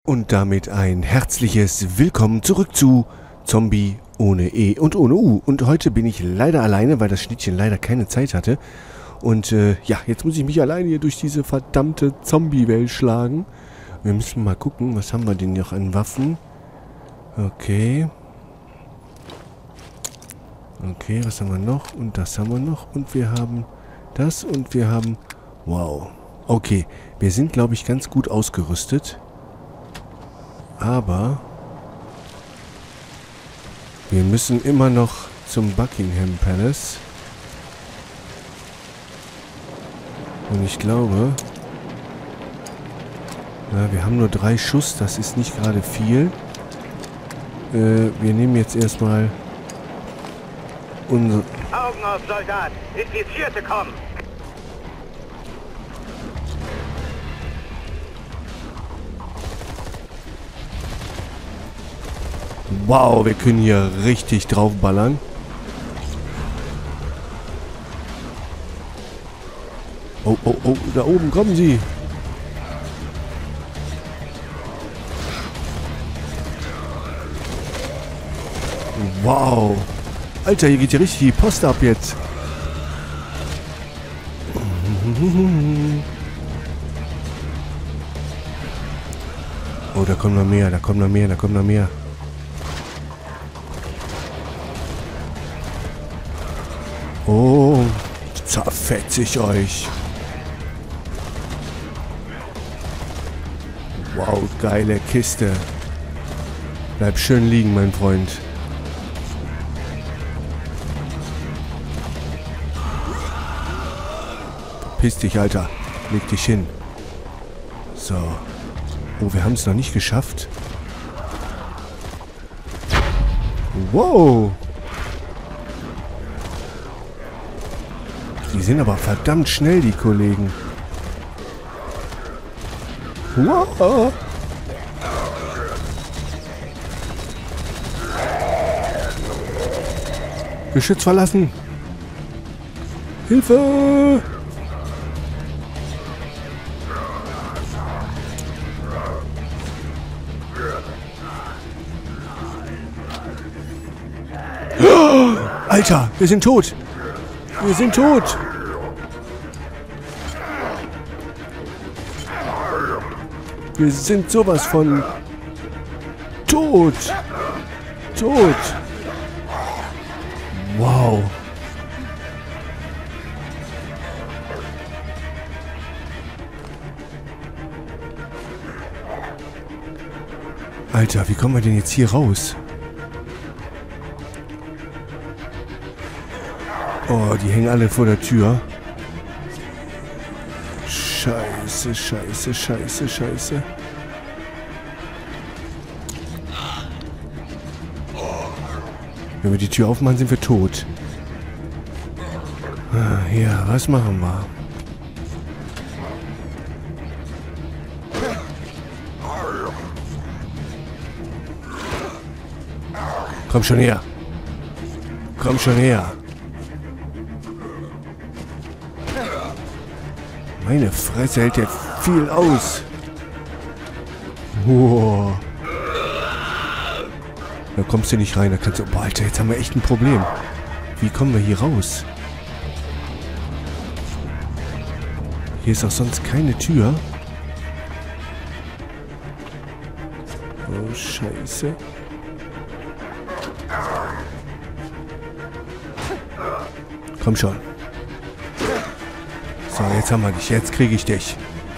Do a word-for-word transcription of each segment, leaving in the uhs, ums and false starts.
Und damit ein herzliches Willkommen zurück zu Zombie ohne E und ohne U. Und heute bin ich leider alleine, weil das Schnittchen leider keine Zeit hatte. Und äh, ja, jetzt muss ich mich alleine hier durch diese verdammte Zombie-Welt schlagen. Wir müssen mal gucken, was haben wir denn noch an Waffen? Okay. Okay, was haben wir noch? Und das haben wir noch. Und wir haben das und wir haben... Wow. Okay, wir sind, glaube ich, ganz gut ausgerüstet. Aber wir müssen immer noch zum Buckingham Palace. Und ich glaube, na, wir haben nur drei Schuss, das ist nicht gerade viel. Äh, wir nehmen jetzt erstmal unsere... Augen auf, Soldat! Infizierte kommen! Wow, wir können hier richtig draufballern. Oh, oh, oh, da oben kommen sie. Wow. Alter, hier geht ja richtig die Post ab jetzt. Oh, da kommen noch mehr, da kommen noch mehr, da kommen noch mehr. Oh, zerfetze ich euch. Wow, geile Kiste. Bleib schön liegen, mein Freund. Piss dich, Alter. Leg dich hin. So. Oh, wir haben es noch nicht geschafft. Wow. Die sind aber verdammt schnell, die Kollegen. Wow. Geschütz verlassen. Hilfe! Oh, Alter, wir sind tot. Wir sind tot. Wir sind sowas von tot. Tot. Wow. Alter, wie kommen wir denn jetzt hier raus? Oh, die hängen alle vor der Tür. Scheiße, scheiße, scheiße, scheiße. Wenn wir die Tür aufmachen, sind wir tot. Ah, ja, was machen wir? Komm schon her. Komm schon her. Meine Fresse hält ja viel aus. Wow. Da kommst du nicht rein. Da kannst du... Boah, Alter, jetzt haben wir echt ein Problem. Wie kommen wir hier raus? Hier ist auch sonst keine Tür. Oh, Scheiße. Komm schon. So, jetzt haben wir dich. Jetzt kriege ich dich.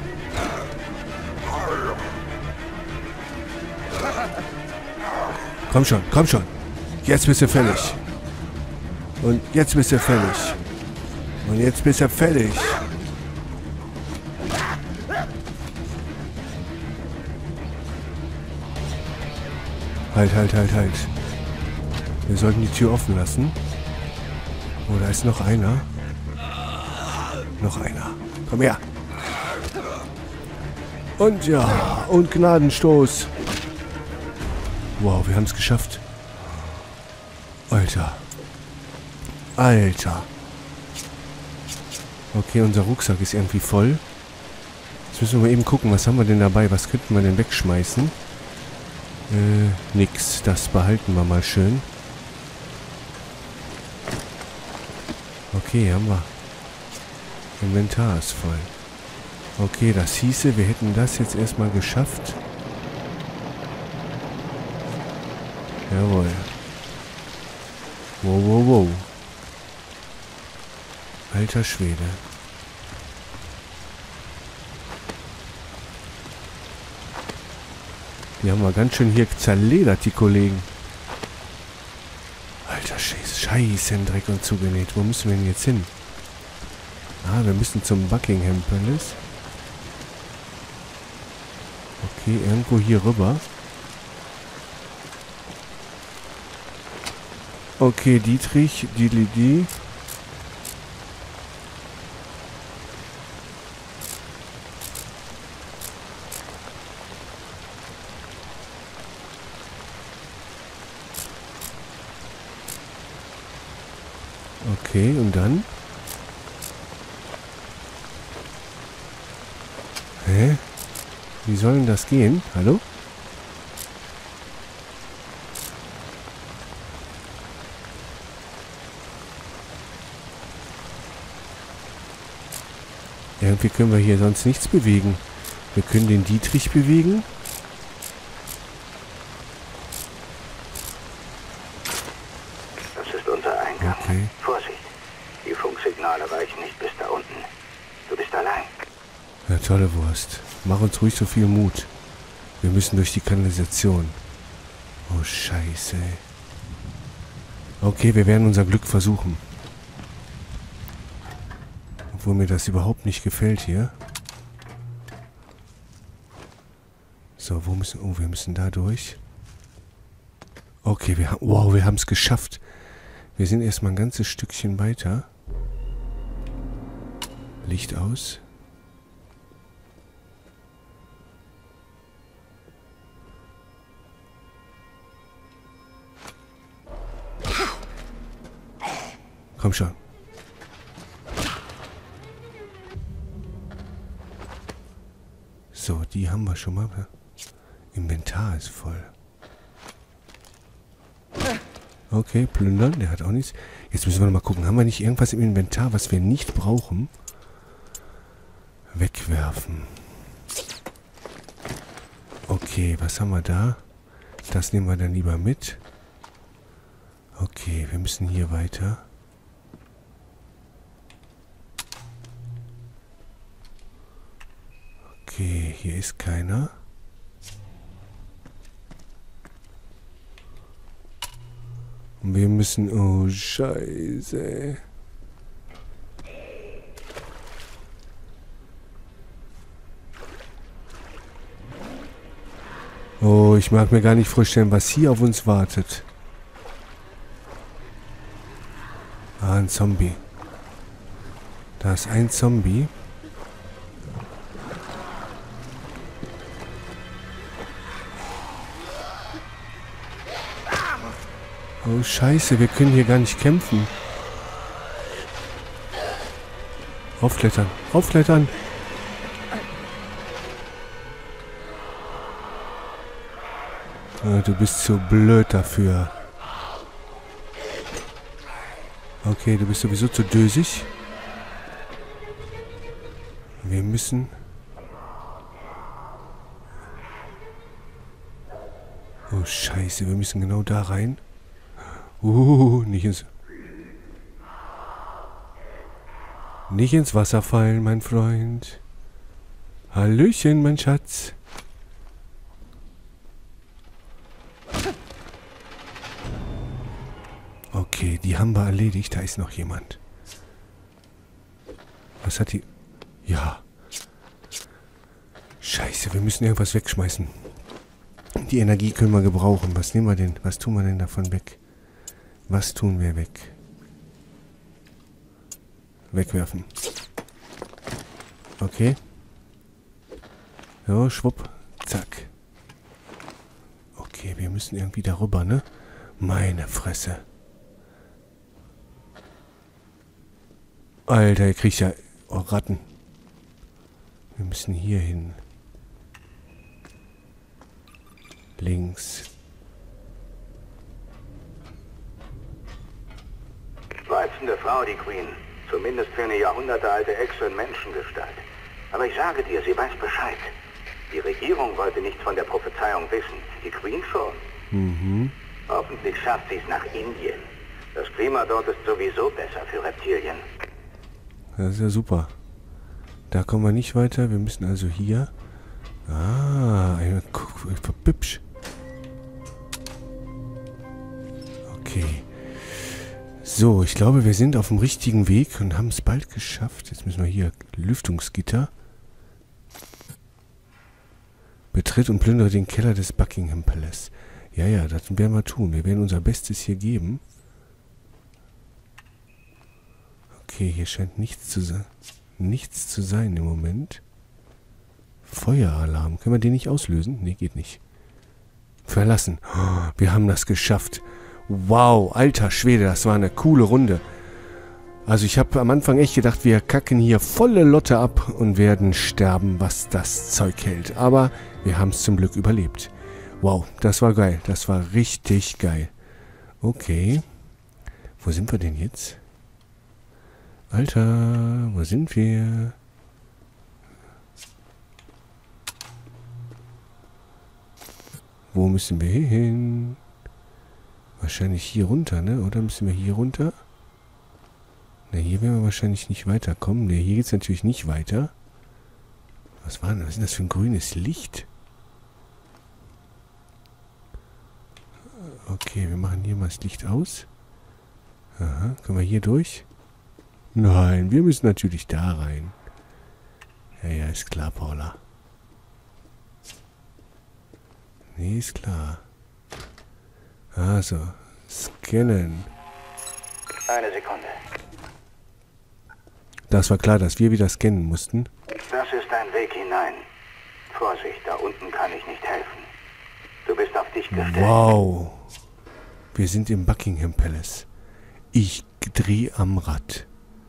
Komm schon, komm schon. Jetzt bist du fällig. Und jetzt bist du fällig. Und jetzt bist du fällig. Halt, halt, halt, halt. Wir sollten die Tür offen lassen. Oh, da ist noch einer. Noch einer. Komm her. Und ja, und Gnadenstoß. Wow, wir haben es geschafft. Alter. Alter. Okay, unser Rucksack ist irgendwie voll. Jetzt müssen wir mal eben gucken, was haben wir denn dabei? Was könnten wir denn wegschmeißen? Äh, nix. Das behalten wir mal schön. Okay, haben wir. Inventar ist voll. Okay, das hieße, wir hätten das jetzt erstmal geschafft. Jawohl. Wow, wow, wow. Alter Schwede. Die haben wir ganz schön hier zerledert, die Kollegen. Alter Scheiße, Scheißendreck und zugenäht. Wo müssen wir denn jetzt hin? Ah, wir müssen zum Buckingham Palace. Okay, irgendwo hier rüber. Okay, Dietrich, Dilidi. Okay, und dann? Hä? Wie soll denn das gehen? Hallo? Irgendwie können wir hier sonst nichts bewegen. Wir können den Dietrich bewegen. Das ist unser Eingang. Okay. Vorsicht. Die Funksignale reichen nicht bis da unten. Du bist allein. Ja, tolle Wurst. Mach uns ruhig so viel Mut. Wir müssen durch die Kanalisation. Oh, Scheiße. Okay, wir werden unser Glück versuchen. Obwohl mir das überhaupt nicht gefällt hier. So, wo müssen... Oh, wir müssen da durch. Okay, wir haben... Wow, wir haben es geschafft. Wir sind erstmal ein ganzes Stückchen weiter. Licht aus. Komm schon. So, die haben wir schon mal. Inventar ist voll. Okay, plündern. Der hat auch nichts. Jetzt müssen wir noch mal gucken. Haben wir nicht irgendwas im Inventar, was wir nicht brauchen? Wegwerfen. Okay, was haben wir da? Das nehmen wir dann lieber mit. Okay, wir müssen hier weiter. Okay, hier ist keiner. Und wir müssen... Oh, Scheiße. Oh, ich mag mir gar nicht vorstellen, was hier auf uns wartet. Ah, ein Zombie. Da ist ein Zombie. Oh, Scheiße, wir können hier gar nicht kämpfen. Aufklettern, aufklettern. Oh, du bist zu blöd dafür. Okay, du bist sowieso zu dösig. Wir müssen... Oh, Scheiße, wir müssen genau da rein. Uh, nicht ins... Nicht ins Wasser fallen, mein Freund. Hallöchen, mein Schatz. Okay, die haben wir erledigt. Da ist noch jemand. Was hat die... Ja. Scheiße, wir müssen irgendwas wegschmeißen. Die Energie können wir gebrauchen. Was nehmen wir denn? Was tun wir denn davon weg? Was tun wir weg? Wegwerfen. Okay. So, schwupp. Zack. Okay, wir müssen irgendwie darüber, ne? Meine Fresse. Alter, ihr kriegt ja... Oh, Ratten. Wir müssen hier hin. Links. Reizende Frau, die Queen. Zumindest für eine jahrhundertealte Echse in Menschengestalt. Aber ich sage dir, sie weiß Bescheid. Die Regierung wollte nichts von der Prophezeiung wissen. Die Queen schon. Mhm. Hoffentlich schafft sie es nach Indien. Das Klima dort ist sowieso besser für Reptilien. Das ist ja super. Da kommen wir nicht weiter. Wir müssen also hier... Ah, hübsch. Okay. So, ich glaube, wir sind auf dem richtigen Weg und haben es bald geschafft. Jetzt müssen wir hier Lüftungsgitter. Betritt und plündere den Keller des Buckingham Palace. Ja, ja, das werden wir tun. Wir werden unser Bestes hier geben. Okay, hier scheint nichts zu sein. Nichts zu sein im Moment. Feueralarm. Können wir den nicht auslösen? Nee, geht nicht. Verlassen. Oh, wir haben das geschafft. Wow, alter Schwede, das war eine coole Runde. Also ich habe am Anfang echt gedacht, wir kacken hier volle Lotte ab und werden sterben, was das Zeug hält. Aber wir haben es zum Glück überlebt. Wow, das war geil. Das war richtig geil. Okay. Wo sind wir denn jetzt? Alter, wo sind wir? Wo müssen wir hin? Wahrscheinlich hier runter, ne? Oder müssen wir hier runter? Ne, hier werden wir wahrscheinlich nicht weiterkommen. Ne, hier geht es natürlich nicht weiter. Was war denn? Was ist denn das für ein grünes Licht? Okay, wir machen hier mal das Licht aus. Aha, können wir hier durch? Nein, wir müssen natürlich da rein. Ja, ja, ist klar, Paula. Nee, ist klar. Also, scannen. Eine Sekunde. Das war klar, dass wir wieder scannen mussten. Das ist ein Weg hinein. Vorsicht, da unten kann ich nicht helfen. Du bist auf dich gestellt. Wow. Wir sind im Buckingham Palace. Ich drehe am Rad.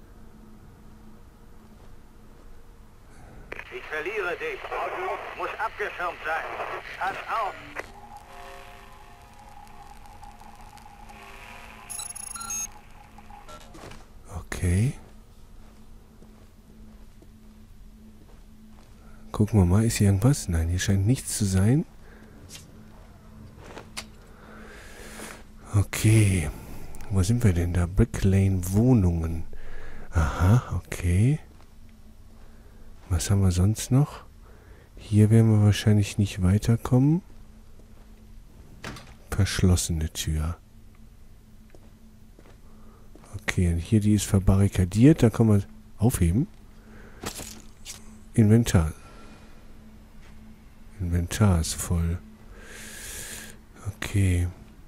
Ich verliere dich. Muss abgeschirmt sein. Pass auf. Okay. Gucken wir mal, ist hier irgendwas? Nein, hier scheint nichts zu sein. Okay. Wo sind wir denn da? Brick Lane Wohnungen. Aha, okay. Was haben wir sonst noch? Hier werden wir wahrscheinlich nicht weiterkommen. Verschlossene Tür. Okay, und hier die ist verbarrikadiert. Da kann man aufheben. Inventar. Inventar ist voll. Okay.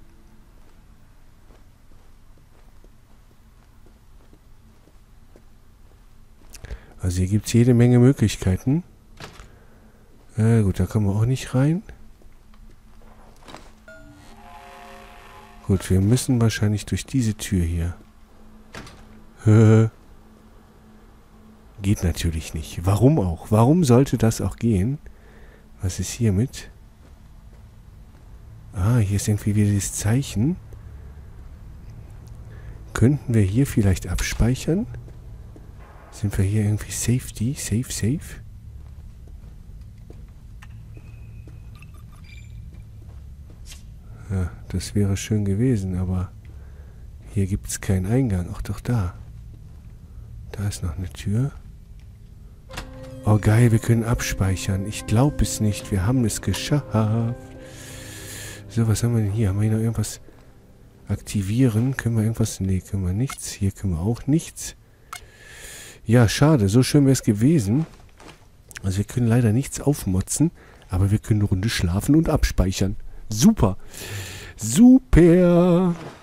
Also hier gibt es jede Menge Möglichkeiten. Äh, gut, da kommen wir auch nicht rein. Gut, wir müssen wahrscheinlich durch diese Tür hier. Geht natürlich nicht. Warum auch? Warum sollte das auch gehen? Was ist hiermit? Ah, hier ist irgendwie wieder das Zeichen. Könnten wir hier vielleicht abspeichern? Sind wir hier irgendwie Safety? Safe, safe? Ja, das wäre schön gewesen, aber hier gibt es keinen Eingang. Ach doch, da. Da ist noch eine Tür. Oh geil, wir können abspeichern. Ich glaube es nicht. Wir haben es geschafft. So, was haben wir denn hier? Haben wir hier noch irgendwas aktivieren? Können wir irgendwas? Nee, können wir nichts. Hier können wir auch nichts. Ja, schade. So schön wäre es gewesen. Also wir können leider nichts aufmotzen. Aber wir können eine Runde schlafen und abspeichern. Super. Super.